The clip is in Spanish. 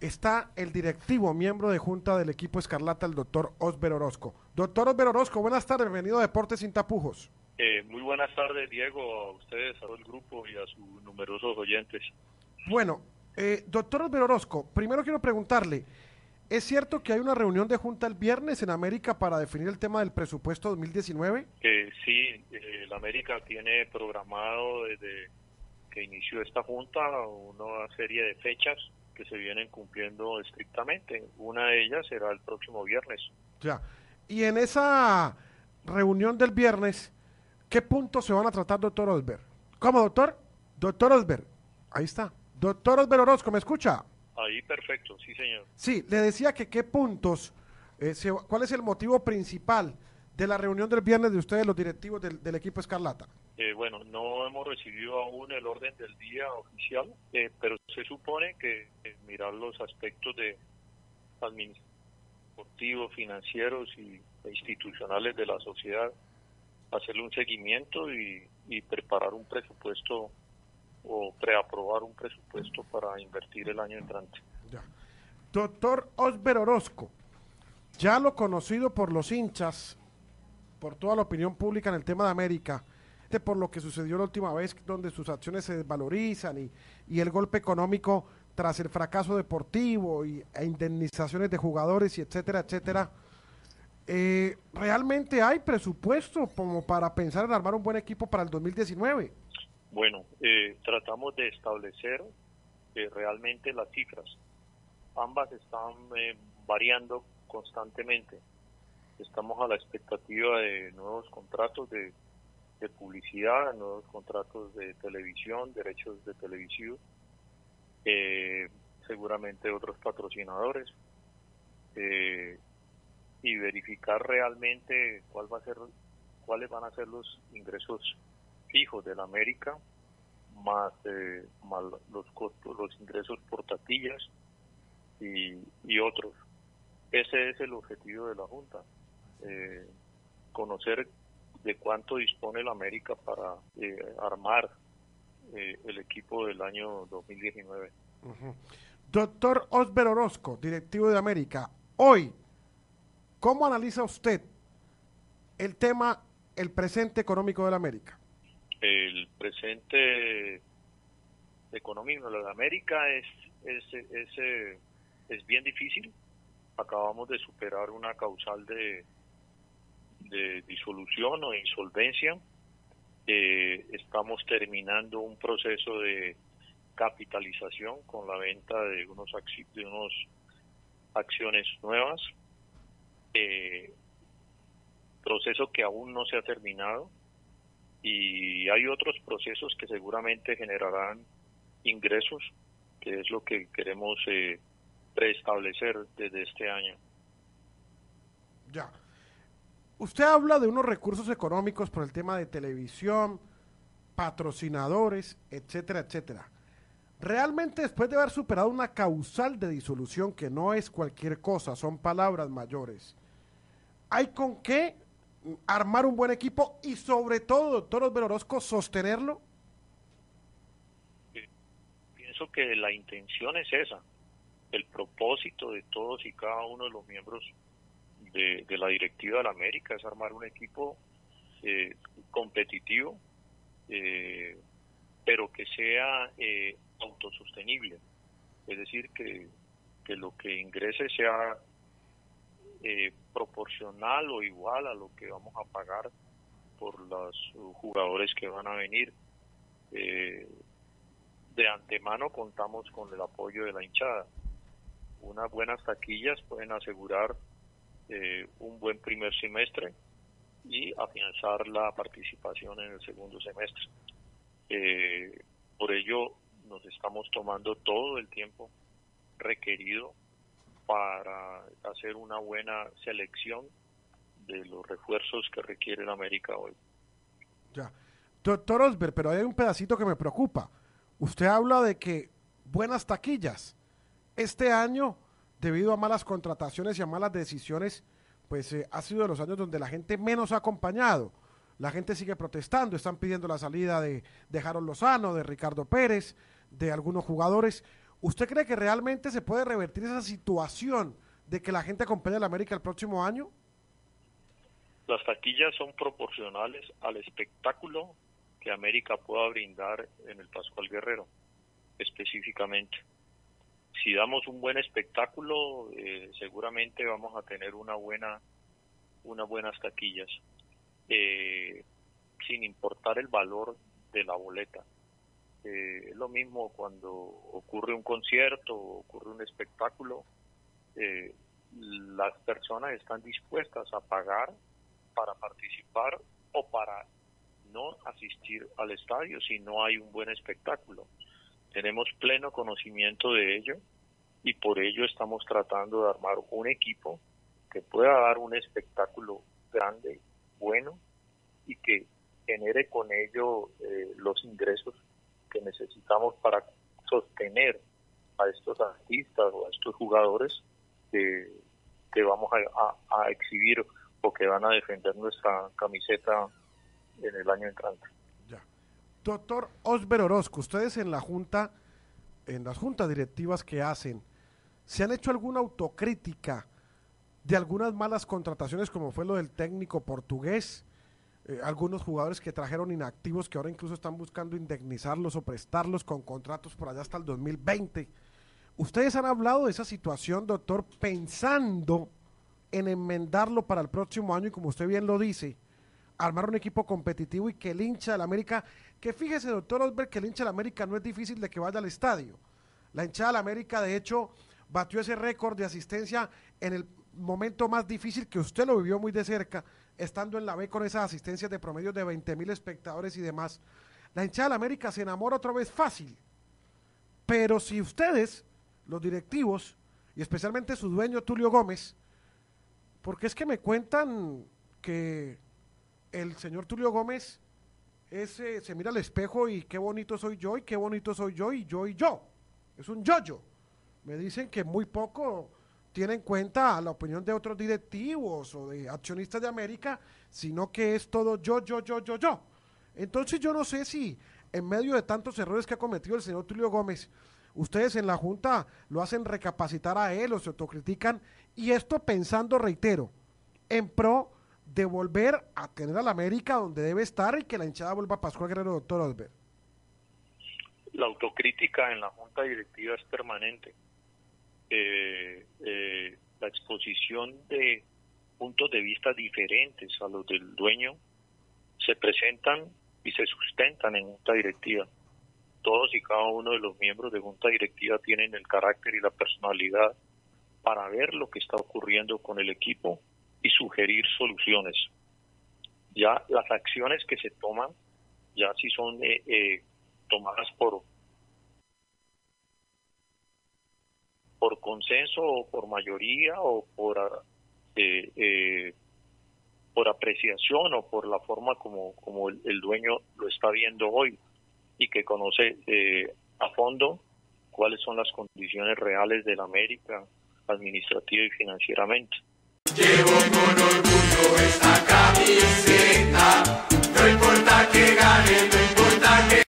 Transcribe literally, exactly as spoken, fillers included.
está el directivo, miembro de junta del equipo Escarlata, el doctor Osber Orozco. Doctor Osber Orozco, buenas tardes, bienvenido a Deportes Sin Tapujos. Eh, muy buenas tardes, Diego, a ustedes, a todo el grupo y a sus numerosos oyentes. Bueno, eh, doctor Osber Orozco, primero quiero preguntarle, ¿es cierto que hay una reunión de junta el viernes en América para definir el tema del presupuesto dos mil diecinueve? Eh, sí, eh, la América tiene programado desde que inició esta junta una serie de fechas que se vienen cumpliendo estrictamente. Una de ellas será el próximo viernes. Ya. Y en esa reunión del viernes, ¿qué puntos se van a tratar, doctor Osber? ¿Cómo, doctor? Doctor Osber, ahí está. Doctor Osber Orozco, ¿me escucha? Ahí, perfecto, sí, señor. Sí, le decía que qué puntos, eh, se, ¿cuál es el motivo principal de la reunión del viernes de ustedes, los directivos del, del equipo Escarlata? Eh, bueno, no hemos recibido aún el orden del día oficial, eh, pero se supone que eh, mirar los aspectos de administrativos, financieros y e institucionales de la sociedad, hacerle un seguimiento y, y preparar un presupuesto o preaprobar un presupuesto para invertir el año entrante. Ya. Doctor Osber Orozco, ya lo conocido por los hinchas, por toda la opinión pública en el tema de América, por lo que sucedió la última vez, donde sus acciones se desvalorizan y, y el golpe económico tras el fracaso deportivo y, e indemnizaciones de jugadores y etcétera, etcétera. Eh, ¿Realmente hay presupuesto como para pensar en armar un buen equipo para el dos mil diecinueve? Bueno, eh, tratamos de establecer eh, realmente las cifras. Ambas están eh, variando constantemente. Estamos a la expectativa de nuevos contratos de de publicidad, nuevos contratos de televisión, derechos de televisión, eh, seguramente otros patrocinadores, eh, y verificar realmente cuál va a ser, cuáles van a ser los ingresos fijos de la América, más, eh, más los costos, los ingresos por taquillas y, y otros. Ese es el objetivo de la Junta, eh, conocer de cuánto dispone la América para eh, armar eh, el equipo del año dos mil diecinueve. Uh-huh. Doctor Osber Orozco, directivo de América, hoy, ¿cómo analiza usted el tema, el presente económico de la América? El presente económico de la América es, es, es, es, es bien difícil. Acabamos de superar una causal de de disolución o insolvencia. Eh, estamos terminando un proceso de capitalización con la venta de unos de unos acciones nuevas, eh, proceso que aún no se ha terminado, y hay otros procesos que seguramente generarán ingresos, que es lo que queremos eh, preestablecer desde este año. Ya. Usted habla de unos recursos económicos por el tema de televisión, patrocinadores, etcétera, etcétera. Realmente, después de haber superado una causal de disolución, que no es cualquier cosa, son palabras mayores, ¿hay con qué armar un buen equipo y sobre todo, doctor Osber Orozco, sostenerlo? Pienso que la intención es esa, el propósito de todos y cada uno de los miembros De, de la directiva de la América es armar un equipo eh, competitivo, eh, pero que sea eh, autosostenible, es decir, que, que lo que ingrese sea eh, proporcional o igual a lo que vamos a pagar por los jugadores que van a venir. Eh, de antemano contamos con el apoyo de la hinchada. Unas buenas taquillas pueden asegurar Eh, un buen primer semestre y afianzar la participación en el segundo semestre. Eh, por ello nos estamos tomando todo el tiempo requerido para hacer una buena selección de los refuerzos que requiere la América hoy. Ya. Doctor Osber, pero hay un pedacito que me preocupa. Usted habla de que buenas taquillas. Este año, debido a malas contrataciones y a malas decisiones, pues eh, ha sido de los años donde la gente menos ha acompañado. La gente sigue protestando, están pidiendo la salida de, de Harold Lozano, de Ricardo Pérez, de algunos jugadores. ¿Usted cree que realmente se puede revertir esa situación de que la gente acompañe a la América el próximo año? Las taquillas son proporcionales al espectáculo que América pueda brindar en el Pascual Guerrero, específicamente. Si damos un buen espectáculo, eh, seguramente vamos a tener una buena, unas buenas taquillas, eh, sin importar el valor de la boleta. Eh, es lo mismo cuando ocurre un concierto, ocurre un espectáculo, eh, las personas están dispuestas a pagar para participar o para no asistir al estadio si no hay un buen espectáculo. Tenemos pleno conocimiento de ello y por ello estamos tratando de armar un equipo que pueda dar un espectáculo grande, bueno, y que genere con ello eh, los ingresos que necesitamos para sostener a estos artistas o a estos jugadores que, que vamos a, a, a exhibir o que van a defender nuestra camiseta en el año entrante. Ya. Doctor Osber Orozco, ustedes en la junta, en las juntas directivas que hacen, ¿se han hecho alguna autocrítica de algunas malas contrataciones como fue lo del técnico portugués? Eh, algunos jugadores que trajeron inactivos que ahora incluso están buscando indemnizarlos o prestarlos con contratos por allá hasta el dos mil veinte. ¿Ustedes han hablado de esa situación, doctor, pensando en enmendarlo para el próximo año y, como usted bien lo dice, armar un equipo competitivo y que el hincha del América, que fíjese, doctor Osber, que el hincha del América no es difícil de que vaya al estadio? La hinchada del América, de hecho, batió ese récord de asistencia en el momento más difícil, que usted lo vivió muy de cerca, estando en la B con esas asistencias de promedio de veinte mil espectadores y demás. La hinchada del América se enamora otra vez fácil, pero si ustedes, los directivos, y especialmente su dueño Tulio Gómez, porque es que me cuentan que el señor Tulio Gómez es, eh, se mira al espejo y qué bonito soy yo, y qué bonito soy yo, y yo, y yo, es un yo-yo. Me dicen que muy poco tiene en cuenta la opinión de otros directivos o de accionistas de América, sino que es todo yo, yo, yo, yo, yo. Entonces yo no sé si en medio de tantos errores que ha cometido el señor Tulio Gómez, ustedes en la Junta lo hacen recapacitar a él o se autocritican, y esto pensando, reitero, en pro de volver a tener a la América donde debe estar y que la hinchada vuelva a Pascual Guerrero, doctor Osber. La autocrítica en la Junta Directiva es permanente. Eh, eh, la exposición de puntos de vista diferentes a los del dueño se presentan y se sustentan en Junta Directiva. Todos y cada uno de los miembros de Junta Directiva tienen el carácter y la personalidad para ver lo que está ocurriendo con el equipo y sugerir soluciones. Ya las acciones que se toman, ya si son eh, eh, tomadas por por consenso o por mayoría o por eh, eh, por apreciación o por la forma como, como el, el dueño lo está viendo hoy y que conoce eh, a fondo cuáles son las condiciones reales de la América administrativa y financieramente. Llevo con orgullo esta camiseta.